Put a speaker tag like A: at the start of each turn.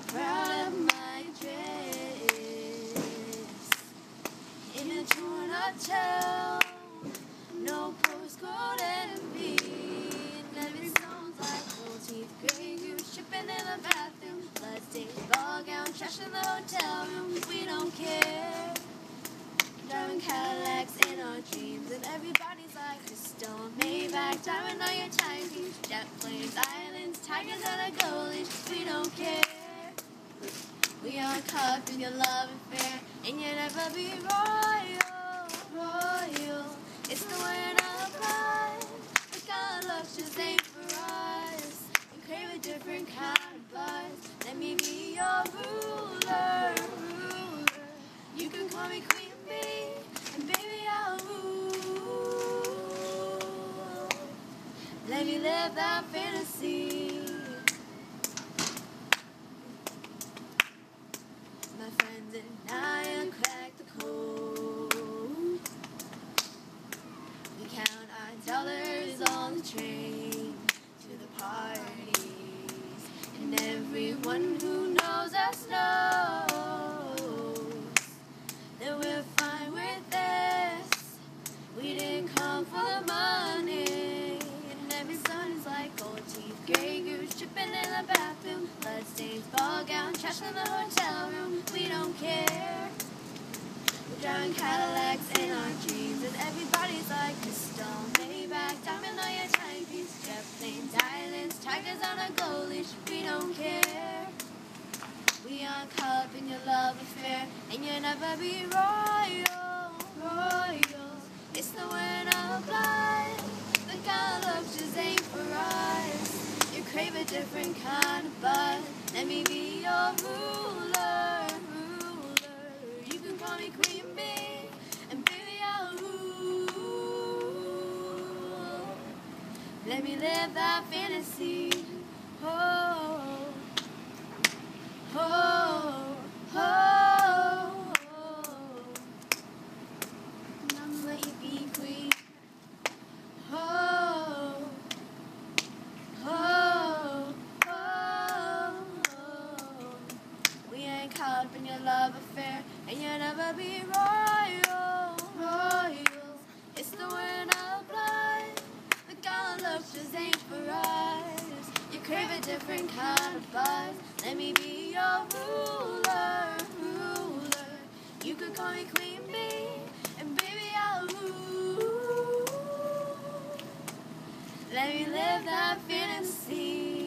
A: proud of my dress. In a torn up town, no postcode envy. And every song's like gold teeth, gray goose, shipping in the bathroom, bloodstained ball gown, trash in the hotel room. We don't care. Driving Cadillacs in our dreams, and everybody's like crystal, Maybach, diamond on your timepieces, jet planes, islands, tigers on a gold leash. We don't care. We aren't caught up in your love affair, and you'll never be royal, royal. It's the word of life. The kind of love just ain't for us. We crave a different kind of buzz. Let me be your ruler, ruler. You can call me Queen Bee, and baby I'll rule. Let me live that fantasy. My friends and I crack the code. We count our dollars on the train to the parties, and everyone who knows us knows that we're fine with this. We didn't come for the money, and every sun is like gold teeth, gray goose, chipping in the bathroom, bloodstains, ball gown, trash in the hotel room. We don't care. We're driving Cadillacs in our dreams, and everybody's like crystal, Maybach, diamond on your timepiece, jet planes, islands, tigers on a gold leash. We don't care. We aren't caught up in your love affair, and you'll never be royal, royal. It's the word of life. The kind of love just ain't for us. You crave a different kind of buzz. Let me be your ruler, ruler. You can call me Queen Bee, and baby I'll rule. Let me live that fantasy. Oh. Oh, oh, oh, and I'm let you be queen. Oh, oh, oh, oh. We ain't caught up in your love affair, and you'll never be royal, royal. It's the word of life. The kind of love just ain't for us. You crave a different kind of buzz. Let me be your ruler, ruler. You could call me Queen Bee, and baby I'll rule. Let me live that fantasy.